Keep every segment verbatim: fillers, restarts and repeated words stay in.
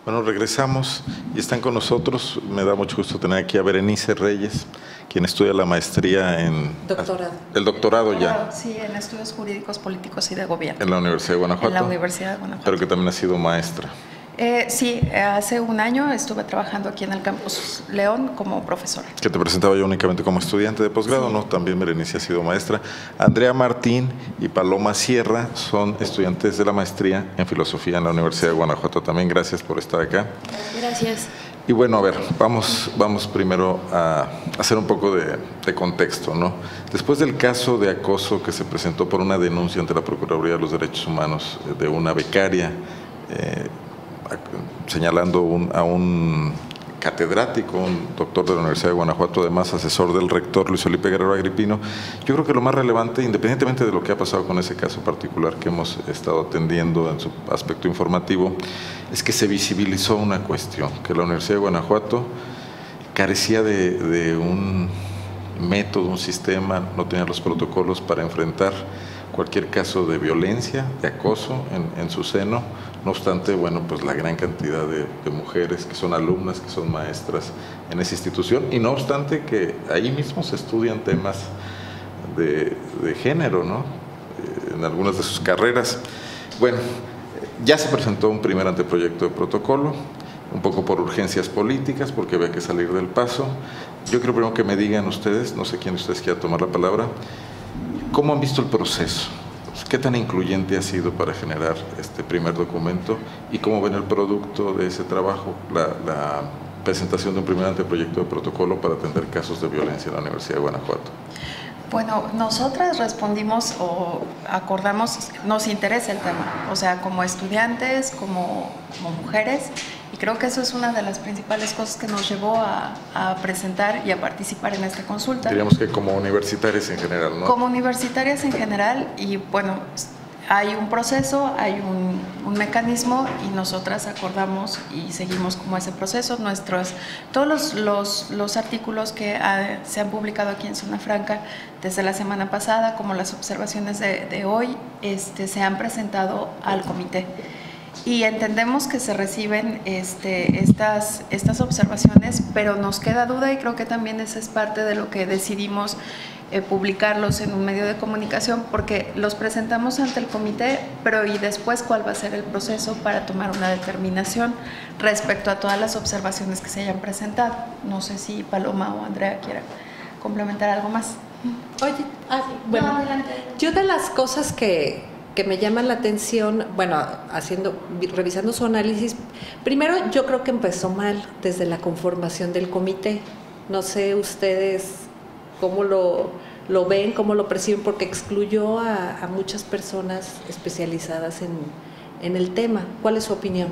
Bueno, regresamos y están con nosotros. Me da mucho gusto tener aquí a Berenice Reyes, quien estudia la maestría en… Doctorado. El doctorado ya. Sí, en estudios jurídicos, políticos y de gobierno. En la Universidad de Guanajuato. En la Universidad de Guanajuato. Pero que también ha sido maestra. Eh, sí, hace un año estuve trabajando aquí en el Campus León como profesora. Que te presentaba yo únicamente como estudiante de posgrado, sí. ¿No? También Berenice ha sido maestra. Andrea Martín y Paloma Sierra son estudiantes de la maestría en filosofía en la Universidad de Guanajuato. También gracias por estar acá. Gracias. Y bueno, a ver, vamos, vamos primero a hacer un poco de, de contexto, ¿no? Después del caso de acoso que se presentó por una denuncia ante la Procuraduría de los Derechos Humanos de una becaria, eh, señalando un, a un catedrático, un doctor de la Universidad de Guanajuato, además asesor del rector Luis Felipe Guerrero Agripino, yo creo que lo más relevante, independientemente de lo que ha pasado con ese caso particular que hemos estado atendiendo en su aspecto informativo, es que se visibilizó una cuestión, que la Universidad de Guanajuato carecía de, de un método, un sistema, no tenía los protocolos para enfrentar cualquier caso de violencia, de acoso en, en su seno. No obstante, bueno, pues la gran cantidad de, de mujeres que son alumnas, que son maestras en esa institución, y no obstante que ahí mismo se estudian temas de, de género, ¿no? Eh, en algunas de sus carreras. Bueno, ya se presentó un primer anteproyecto de protocolo, un poco por urgencias políticas, porque había que salir del paso. Yo creo primero que me digan ustedes, no sé quién de ustedes quiera tomar la palabra, ¿cómo han visto el proceso? ¿Qué tan incluyente ha sido para generar este primer documento? ¿Y cómo ven el producto de ese trabajo, la, la presentación de un primer anteproyecto de protocolo para atender casos de violencia en la Universidad de Guanajuato? Bueno, nosotras respondimos o acordamos, nos interesa el tema, o sea, como estudiantes, como, como mujeres, y creo que eso es una de las principales cosas que nos llevó a, a presentar y a participar en esta consulta. Diríamos que como universitarias en general, ¿no? Como universitarias en general, y bueno, hay un proceso, hay un, un mecanismo, y nosotras acordamos y seguimos como ese proceso. Nuestros, todos los, los, los artículos que ha, se han publicado aquí en Zona Franca desde la semana pasada, como las observaciones de, de hoy, este, se han presentado al comité. Y entendemos que se reciben este, estas, estas observaciones, pero nos queda duda, y creo que también esa es parte de lo que decidimos eh, publicarlos en un medio de comunicación, porque los presentamos ante el comité, pero y después cuál va a ser el proceso para tomar una determinación respecto a todas las observaciones que se hayan presentado. No sé si Paloma o Andrea quieran complementar algo más. Oye, ah, bueno, no, adelante. Yo de las cosas que... que me llama la atención, bueno, haciendo, revisando su análisis, primero yo creo que empezó mal desde la conformación del comité. No sé ustedes cómo lo, lo ven, cómo lo perciben, porque excluyó a, a muchas personas especializadas en, en el tema. ¿Cuál es su opinión?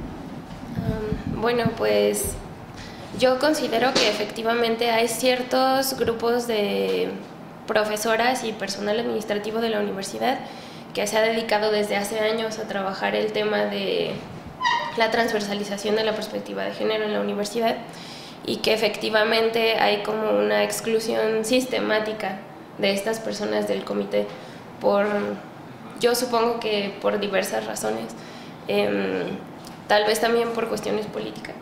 Um, bueno, pues yo considero que efectivamente hay ciertos grupos de profesoras y personal administrativo de la universidad que se ha dedicado desde hace años a trabajar el tema de la transversalización de la perspectiva de género en la universidad, y que efectivamente hay como una exclusión sistemática de estas personas del comité por, yo supongo que por diversas razones, eh, tal vez también por cuestiones políticas,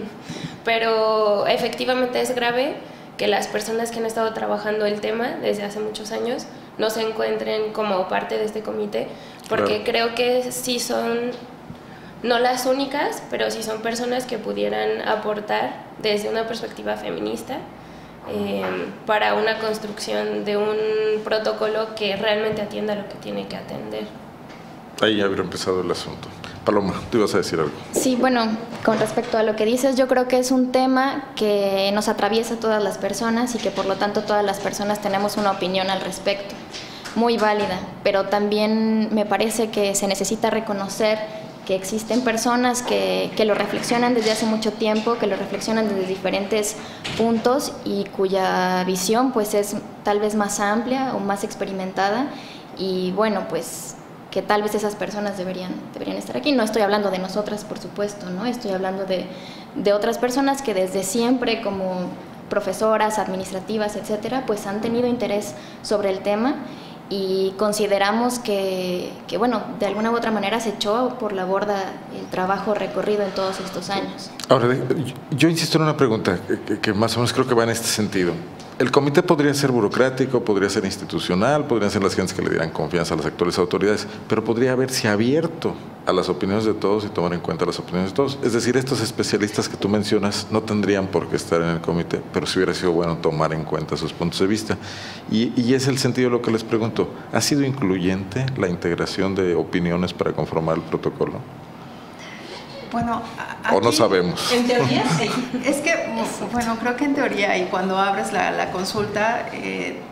pero efectivamente es grave que las personas que han estado trabajando el tema desde hace muchos años no se encuentren como parte de este comité, porque claro, creo que sí son, no las únicas, pero sí son personas que pudieran aportar desde una perspectiva feminista eh, para una construcción de un protocolo que realmente atienda lo que tiene que atender. Ahí habría empezado el asunto. Paloma, ¿tú ibas a decir algo? Sí, bueno, con respecto a lo que dices, yo creo que es un tema que nos atraviesa a todas las personas y que por lo tanto todas las personas tenemos una opinión al respecto, muy válida, pero también me parece que se necesita reconocer que existen personas que, que lo reflexionan desde hace mucho tiempo, que lo reflexionan desde diferentes puntos y cuya visión pues es tal vez más amplia o más experimentada, y bueno, pues que tal vez esas personas deberían, deberían estar aquí. No estoy hablando de nosotras, por supuesto, ¿no? Estoy hablando de, de otras personas que desde siempre, como profesoras, administrativas, etcétera, pues han tenido interés sobre el tema, y consideramos que, que, bueno, de alguna u otra manera se echó por la borda el trabajo recorrido en todos estos años. Ahora, yo insisto en una pregunta que, que más o menos creo que va en este sentido. El comité podría ser burocrático, podría ser institucional, podrían ser las gentes que le dieran confianza a las actuales autoridades, pero podría haberse abierto a las opiniones de todos y tomar en cuenta las opiniones de todos. Es decir, estos especialistas que tú mencionas no tendrían por qué estar en el comité, pero sí hubiera sido bueno tomar en cuenta sus puntos de vista. Y, y es el sentido de lo que les pregunto. ¿Ha sido incluyente la integración de opiniones para conformar el protocolo? Bueno, aquí, o no sabemos. En teoría sí. Es que, bueno, creo que en teoría y cuando abres la, la consulta, eh,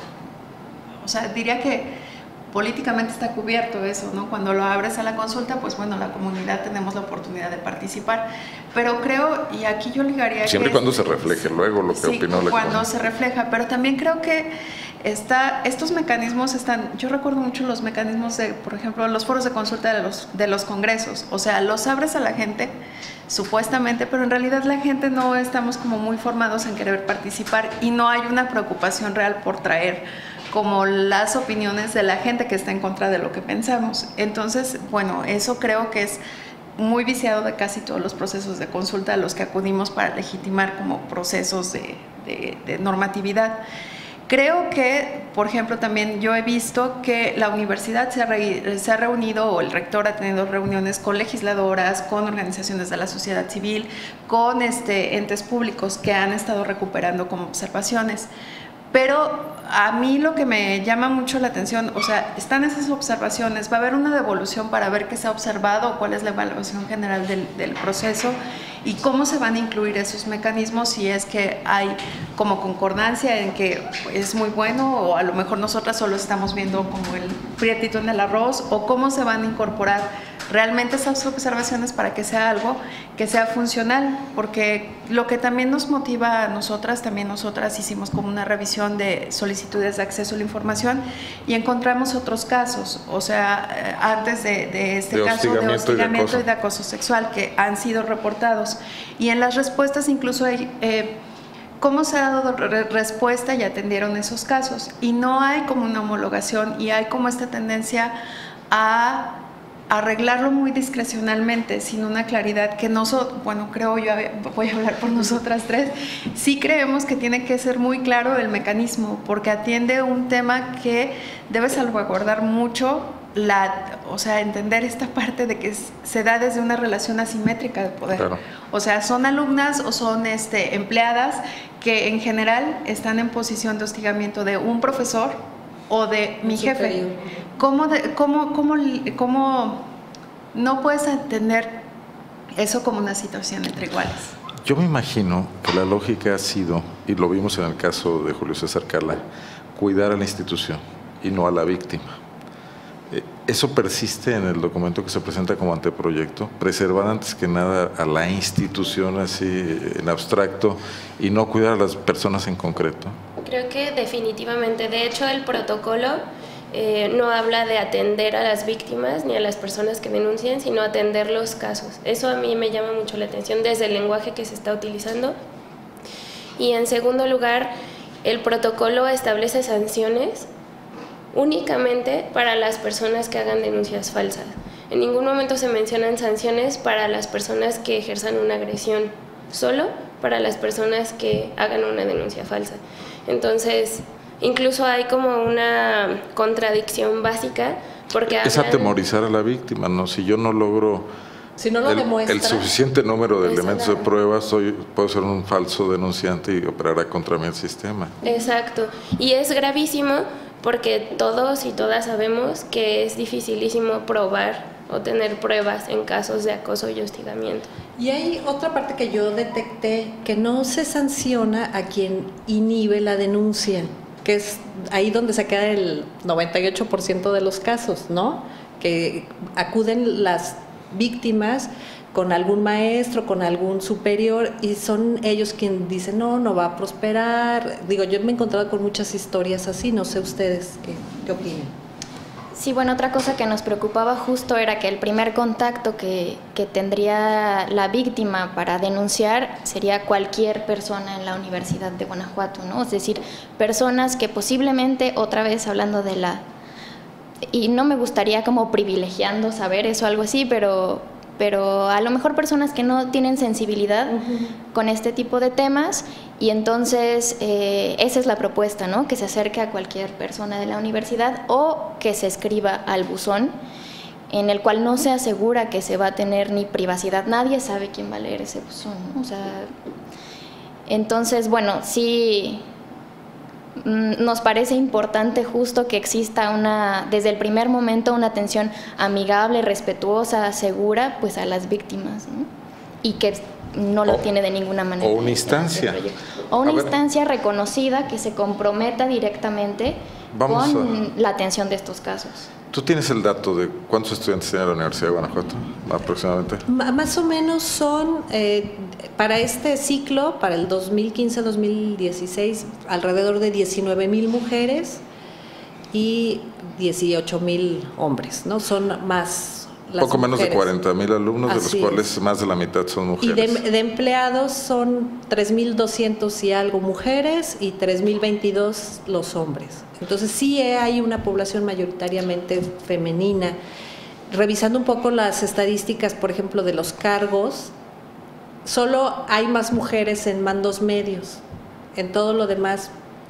o sea, diría que políticamente está cubierto eso, ¿no? Cuando lo abres a la consulta, pues bueno, la comunidad tenemos la oportunidad de participar. Pero creo, y aquí yo ligaría... Siempre y cuando es, se refleje luego lo que sí, opinó la cuando comunidad. se refleja, pero también creo que está, estos mecanismos están, yo recuerdo mucho los mecanismos de, por ejemplo, los foros de consulta de los, de los congresos, o sea, los abres a la gente, supuestamente, pero en realidad la gente no estamos como muy formados en querer participar y no hay una preocupación real por traer como las opiniones de la gente que está en contra de lo que pensamos. Entonces, bueno, eso creo que es muy viciado de casi todos los procesos de consulta a los que acudimos para legitimar como procesos de, de, de normatividad. Creo que, por ejemplo, también yo he visto que la universidad se ha, re, se ha reunido, o el rector ha tenido reuniones con legisladoras, con organizaciones de la sociedad civil, con este, entes públicos que han estado recuperando como observaciones. Pero a mí lo que me llama mucho la atención, o sea, están esas observaciones, va a haber una devolución para ver qué se ha observado, cuál es la evaluación general del, del proceso y cómo se van a incluir esos mecanismos, si es que hay como concordancia en que es muy bueno o a lo mejor nosotras solo estamos viendo como el prietito en el arroz, o cómo se van a incorporar realmente esas observaciones para que sea algo que sea funcional, porque lo que también nos motiva a nosotras, también nosotras hicimos como una revisión de solicitudes de acceso a la información y encontramos otros casos, o sea, antes de, de este de caso de hostigamiento y de, y de acoso sexual que han sido reportados, y en las respuestas incluso hay... Eh, ¿Cómo se ha dado respuesta y atendieron esos casos? Y no hay como una homologación y hay como esta tendencia a arreglarlo muy discrecionalmente, sin una claridad que nosotros, bueno, creo yo, voy a hablar por nosotras tres, sí creemos que tiene que ser muy claro el mecanismo, porque atiende un tema que debe salvaguardar mucho, la, o sea, entender esta parte de que se da desde una relación asimétrica de poder. Claro. O sea, son alumnas o son este, empleadas que en general están en posición de hostigamiento de un profesor o de mi jefe. ¿Cómo, de, cómo, cómo, cómo no puedes entender eso como una situación entre iguales? Yo me imagino que la lógica ha sido, y lo vimos en el caso de Julio César Cala, cuidar a la institución y no a la víctima. Eso persiste en el documento que se presenta como anteproyecto, preservar antes que nada a la institución así en abstracto y no cuidar a las personas en concreto. Creo que definitivamente, de hecho el protocolo eh, no habla de atender a las víctimas ni a las personas que denuncian, sino atender los casos. Eso a mí me llama mucho la atención desde el lenguaje que se está utilizando. Y en segundo lugar, el protocolo establece sanciones únicamente para las personas que hagan denuncias falsas. En ningún momento se mencionan sanciones para las personas que ejerzan una agresión, solo para las personas que hagan una denuncia falsa. Entonces, incluso hay como una contradicción básica, porque es hablan... atemorizar a la víctima, ¿no? Si yo no logro si no lo el, demuestra, el suficiente número de eso elementos nada. de prueba, soy, puedo ser un falso denunciante y operará contra mí el sistema. Exacto, y es gravísimo porque todos y todas sabemos que es dificilísimo probar o tener pruebas en casos de acoso y hostigamiento. Y hay otra parte que yo detecté, que no se sanciona a quien inhibe la denuncia, que es ahí donde se queda el noventa y ocho por ciento de los casos, ¿no? Que acuden las víctimas con algún maestro, con algún superior, y son ellos quienes dicen, no, no va a prosperar. Digo, yo me he encontrado con muchas historias así, no sé ustedes qué, qué opinan. Sí, bueno, otra cosa que nos preocupaba justo era que el primer contacto que, que tendría la víctima para denunciar sería cualquier persona en la Universidad de Guanajuato, ¿no? Es decir, personas que posiblemente, otra vez hablando de la y no me gustaría como privilegiando saberes o algo así, pero, pero a lo mejor personas que no tienen sensibilidad uh-huh. con este tipo de temas, y entonces eh, esa es la propuesta, ¿no? Que se acerque a cualquier persona de la universidad o que se escriba al buzón, en el cual no se asegura que se va a tener ni privacidad. Nadie sabe quién va a leer ese buzón, ¿no? O sea, entonces, bueno, sí nos parece importante justo que exista una, desde el primer momento, una atención amigable, respetuosa, segura, pues a las víctimas, ¿no? Y que no lo o, tiene de ninguna manera. O una instancia. O una instancia reconocida que se comprometa directamente Vamos con a... la atención de estos casos. ¿Tú tienes el dato de cuántos estudiantes tiene la Universidad de Guanajuato aproximadamente? M- más o menos son, eh, para este ciclo, para el dos mil quince dos mil dieciséis, alrededor de diecinueve mil mujeres y dieciocho mil hombres, ¿no? Son más las Poco menos mujeres. de cuarenta mil alumnos, Así de los cuales es. Más de la mitad son mujeres. Y de, de empleados son tres mil doscientos y algo mujeres y tres mil veintidós los hombres. Entonces sí hay una población mayoritariamente femenina. Revisando un poco las estadísticas, por ejemplo, de los cargos, solo hay más mujeres en mandos medios. En todo lo demás,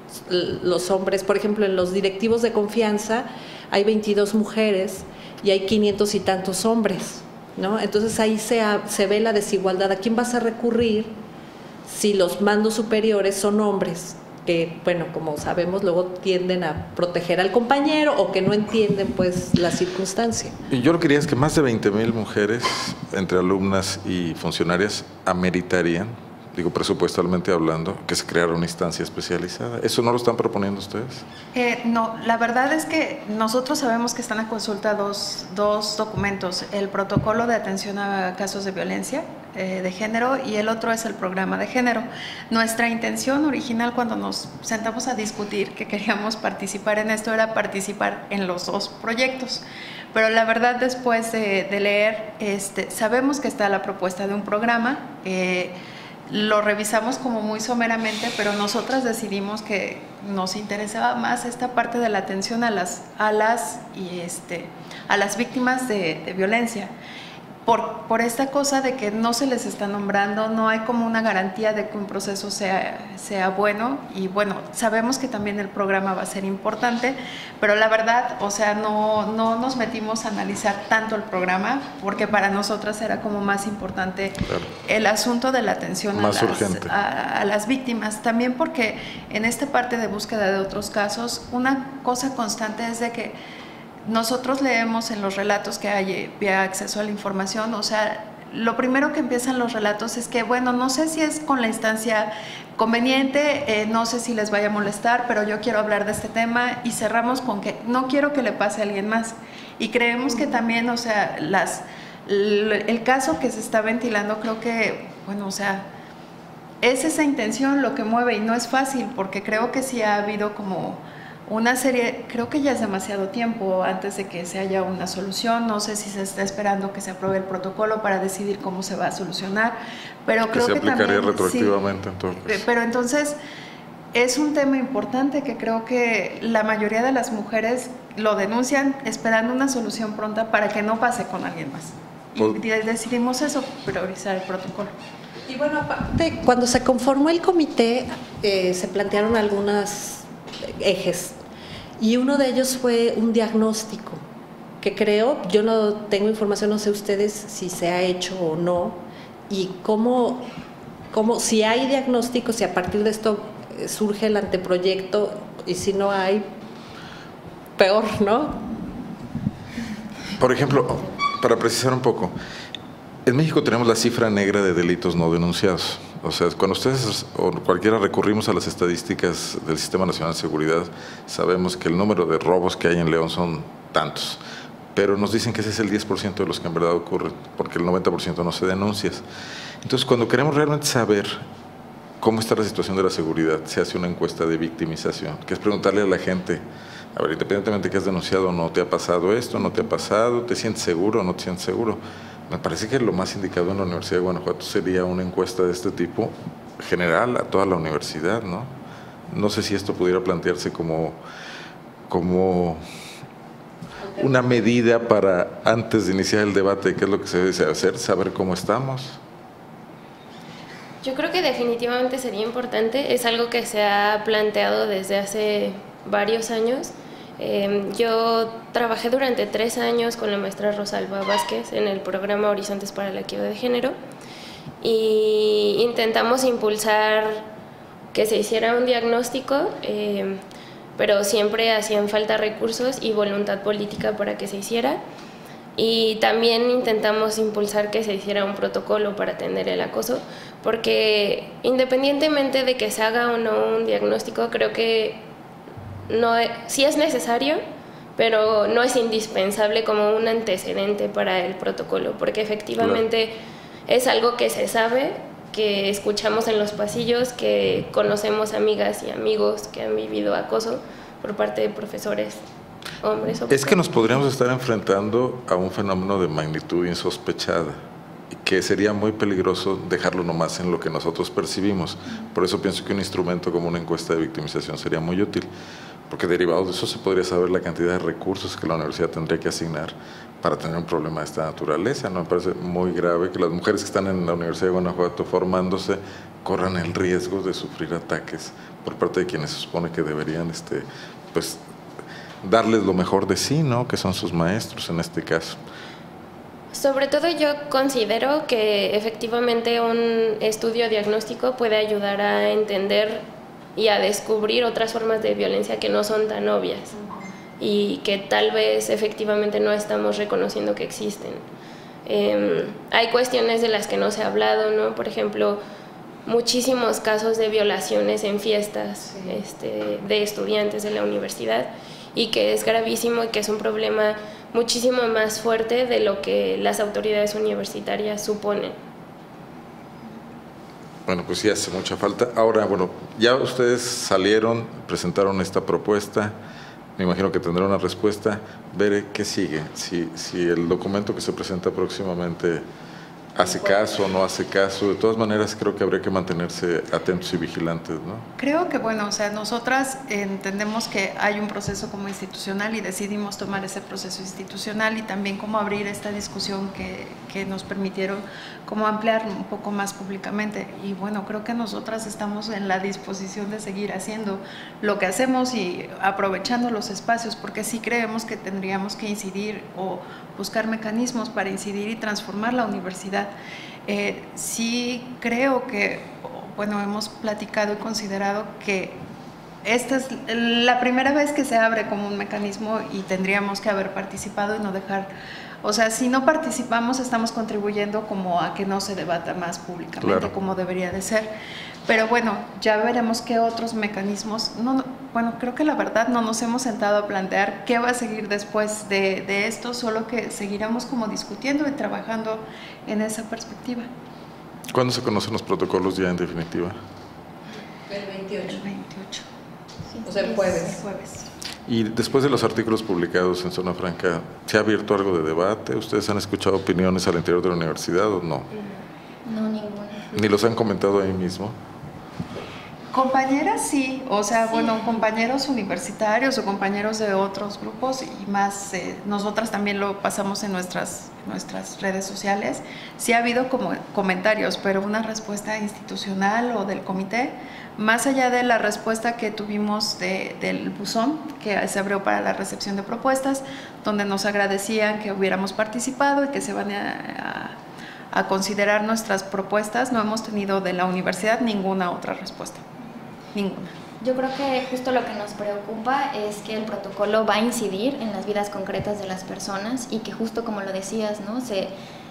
los hombres, por ejemplo, en los directivos de confianza hay veintidós mujeres y hay quinientos y tantos hombres, ¿no? Entonces ahí se, se ve la desigualdad. ¿A quién vas a recurrir si los mandos superiores son hombres? Que, bueno, como sabemos, luego tienden a proteger al compañero o que no entienden, pues, la circunstancia. Y yo lo que quería es que más de veinte mil mujeres, entre alumnas y funcionarias, ameritarían, digo presupuestalmente hablando, que se creara una instancia especializada. ¿Eso no lo están proponiendo ustedes? Eh, no, la verdad es que nosotros sabemos que están a consulta dos, dos documentos, el protocolo de atención a casos de violencia eh, de género y el otro es el programa de género. Nuestra intención original cuando nos sentamos a discutir que queríamos participar en esto era participar en los dos proyectos. Pero la verdad, después de, de leer, este, sabemos que está la propuesta de un programa, eh, lo revisamos como muy someramente, pero nosotras decidimos que nos interesaba más esta parte de la atención a las, a las, y este, a las víctimas de, de violencia. Por, por esta cosa de que no se les está nombrando, no hay como una garantía de que un proceso sea, sea bueno y bueno, sabemos que también el programa va a ser importante, pero la verdad, o sea, no, no nos metimos a analizar tanto el programa porque para nosotras era como más importante claro. el asunto de la atención a las, a, a las víctimas, también porque en esta parte de búsqueda de otros casos, una cosa constante es de que nosotros leemos en los relatos que hay vía acceso a la información, o sea, lo primero que empiezan los relatos es que, bueno, no sé si es con la instancia conveniente, eh, no sé si les vaya a molestar, pero yo quiero hablar de este tema y cerramos con que no quiero que le pase a alguien más. Y creemos que también, o sea, las, el caso que se está ventilando, creo que, bueno, o sea, es esa intención lo que mueve y no es fácil, porque creo que sí ha habido como una serie, creo que ya es demasiado tiempo antes de que se haya una solución, no sé si se está esperando que se apruebe el protocolo para decidir cómo se va a solucionar, pero que creo se que aplicaría también, retroactivamente sí, entonces. Pero entonces es un tema importante que creo que la mayoría de las mujeres lo denuncian esperando una solución pronta para que no pase con alguien más. Y decidimos eso, priorizar el protocolo. Y bueno, aparte, cuando se conformó el comité, eh, se plantearon algunos ejes y uno de ellos fue un diagnóstico que creo, yo no tengo información, no sé ustedes si se ha hecho o no y cómo, cómo si hay diagnóstico, si a partir de esto surge el anteproyecto y si no hay, peor, ¿no? Por ejemplo, para precisar un poco, en México tenemos la cifra negra de delitos no denunciados. O sea, cuando ustedes o cualquiera recurrimos a las estadísticas del Sistema Nacional de Seguridad, sabemos que el número de robos que hay en León son tantos, pero nos dicen que ese es el diez por ciento de los que en verdad ocurren, porque el noventa por ciento no se denuncia. Entonces, cuando queremos realmente saber cómo está la situación de la seguridad, se hace una encuesta de victimización, que es preguntarle a la gente, a ver, independientemente de que has denunciado o no, ¿te ha pasado esto? ¿No te ha pasado? ¿Te sientes seguro o no te sientes seguro? Me parece que lo más indicado en la Universidad de Guanajuato sería una encuesta de este tipo general a toda la universidad, ¿no? No sé si esto pudiera plantearse como, como una medida para, antes de iniciar el debate, qué es lo que se debe hacer, saber cómo estamos? Yo creo que definitivamente sería importante, es algo que se ha planteado desde hace varios años. Eh, yo trabajé durante tres años con la maestra Rosalba Vázquez en el programa Horizontes para la Equidad de Género y intentamos impulsar que se hiciera un diagnóstico, eh, pero siempre hacían falta recursos y voluntad política para que se hiciera. Y también intentamos impulsar que se hiciera un protocolo para atender el acoso, porque independientemente de que se haga o no un diagnóstico, creo que no es, sí es necesario, pero no es indispensable como un antecedente para el protocolo, porque efectivamente claro, es algo que se sabe, que escuchamos en los pasillos, que conocemos amigas y amigos que han vivido acoso por parte de profesores hombres o es que nos podríamos estar enfrentando a un fenómeno de magnitud insospechada y que sería muy peligroso dejarlo nomás en lo que nosotros percibimos. Por eso pienso que un instrumento como una encuesta de victimización sería muy útil, porque derivado de eso se podría saber la cantidad de recursos que la universidad tendría que asignar para tener un problema de esta naturaleza. ¿No? Me parece muy grave que las mujeres que están en la Universidad de Guanajuato formándose corran el riesgo de sufrir ataques por parte de quienes se supone que deberían este, pues, darles lo mejor de sí, ¿no? Que son sus maestros en este caso. Sobre todo yo considero que efectivamente un estudio diagnóstico puede ayudar a entender y a descubrir otras formas de violencia que no son tan obvias y que tal vez efectivamente no estamos reconociendo que existen. Eh, hay cuestiones de las que no se ha hablado, ¿no? Por ejemplo, muchísimos casos de violaciones en fiestas sí. este, de estudiantes de la universidad, y que es gravísimo y que es un problema muchísimo más fuerte de lo que las autoridades universitarias suponen. Bueno, pues sí hace mucha falta. Ahora, bueno, ya ustedes salieron, presentaron esta propuesta, me imagino que tendrán una respuesta. Veré qué sigue, si, si el documento que se presenta próximamente hace caso o no hace caso. De todas maneras, creo que habría que mantenerse atentos y vigilantes, ¿no? Creo que, bueno, o sea, nosotras entendemos que hay un proceso como institucional y decidimos tomar ese proceso institucional y también como abrir esta discusión que, que nos permitieron como ampliar un poco más públicamente. Y bueno, creo que nosotras estamos en la disposición de seguir haciendo lo que hacemos y aprovechando los espacios, porque sí creemos que tendríamos que incidir o buscar mecanismos para incidir y transformar la universidad. Eh, sí creo que, bueno, hemos platicado y considerado que esta es la primera vez que se abre como un mecanismo y tendríamos que haber participado y no dejar, o sea, si no participamos estamos contribuyendo como a que no se debata más públicamente, claro, como debería de ser. Pero bueno, ya veremos qué otros mecanismos, no, bueno, creo que la verdad no nos hemos sentado a plantear qué va a seguir después de, de esto, solo que seguiremos como discutiendo y trabajando en esa perspectiva. ¿Cuándo se conocen los protocolos ya en definitiva? El veintiocho. El veintiocho. Sí, o sea, el jueves. El jueves. Y después de los artículos publicados en Zona Franca, ¿se ha abierto algo de debate? ¿Ustedes han escuchado opiniones al interior de la universidad o no? No, ninguna. ¿Ni los han comentado ahí mismo? Compañeras sí, o sea, sí. Bueno, compañeros universitarios o compañeros de otros grupos y más, eh, nosotras también lo pasamos en nuestras, nuestras redes sociales. Sí ha habido como comentarios, pero una respuesta institucional o del comité, más allá de la respuesta que tuvimos de, del buzón, que se abrió para la recepción de propuestas, donde nos agradecían que hubiéramos participado y que se van a, a, a considerar nuestras propuestas, no hemos tenido de la universidad ninguna otra respuesta. Ninguna. Yo creo que justo lo que nos preocupa es que el protocolo va a incidir en las vidas concretas de las personas y que justo como lo decías, ¿no? Se,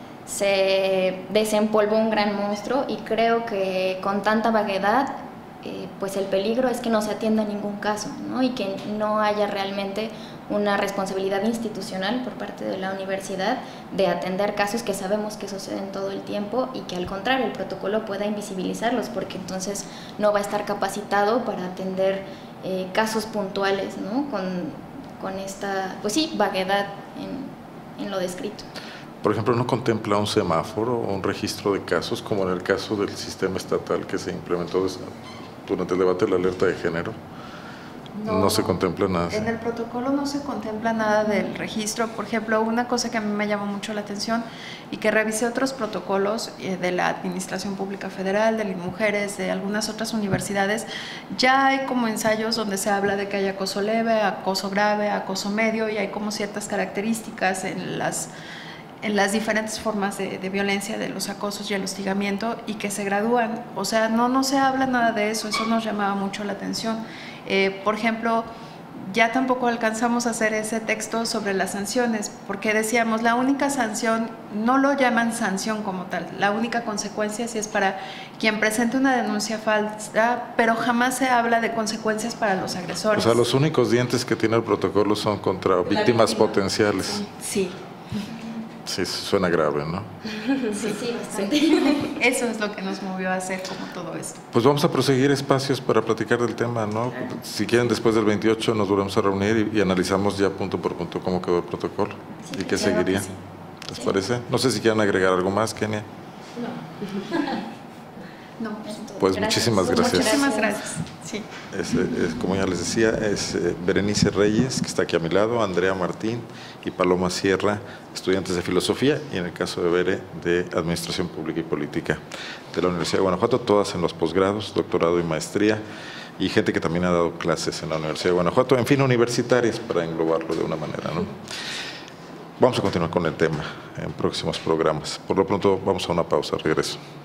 se desempolvó un gran monstruo y creo que con tanta vaguedad, eh, pues el peligro es que no se atienda ningún caso, ¿no? Y que no haya realmente una responsabilidad institucional por parte de la universidad de atender casos que sabemos que suceden todo el tiempo y que al contrario el protocolo pueda invisibilizarlos, porque entonces no va a estar capacitado para atender eh, casos puntuales, ¿no? Con, con esta, pues sí, vaguedad en, en lo descrito. Por ejemplo, ¿no contempla un semáforo o un registro de casos como en el caso del sistema estatal que se implementó durante el debate de la alerta de género? No, no se contempla nada. En el protocolo no se contempla nada del registro. Por ejemplo, una cosa que a mí me llamó mucho la atención y que revisé otros protocolos eh, de la Administración Pública Federal, de Mujeres, de algunas otras universidades, ya hay como ensayos donde se habla de que hay acoso leve, acoso grave, acoso medio, y hay como ciertas características en las en las diferentes formas de, de violencia, de los acosos y el hostigamiento, y que se gradúan. O sea, no, no se habla nada de eso, eso nos llamaba mucho la atención. Eh, por ejemplo, ya tampoco alcanzamos a hacer ese texto sobre las sanciones, porque decíamos, la única sanción, no lo llaman sanción como tal, la única consecuencia sí es para quien presente una denuncia falsa, pero jamás se habla de consecuencias para los agresores. O sea, los únicos dientes que tiene el protocolo son contra víctimas víctima. potenciales. Sí. Sí, suena grave, ¿no? Sí, sí, bastante. Eso es lo que nos movió a hacer como todo esto. Pues vamos a proseguir espacios para platicar del tema, ¿no? Si quieren, después del veintiocho nos volvemos a reunir y, y analizamos ya punto por punto cómo quedó el protocolo Sí, y qué claro seguiría. que sí. ¿Les parece? No sé si quieren agregar algo más, Kenia. No, Pues muchísimas gracias. Muchísimas gracias. Sí. Es, es, como ya les decía, es eh, Berenice Reyes, que está aquí a mi lado, Andrea Martín y Paloma Sierra, estudiantes de Filosofía, y en el caso de Bere, de Administración Pública y Política de la Universidad de Guanajuato, todas en los posgrados, doctorado y maestría, y gente que también ha dado clases en la Universidad de Guanajuato, en fin, universitarias, para englobarlo de una manera, ¿no? Vamos a continuar con el tema en próximos programas. Por lo pronto, vamos a una pausa, regreso.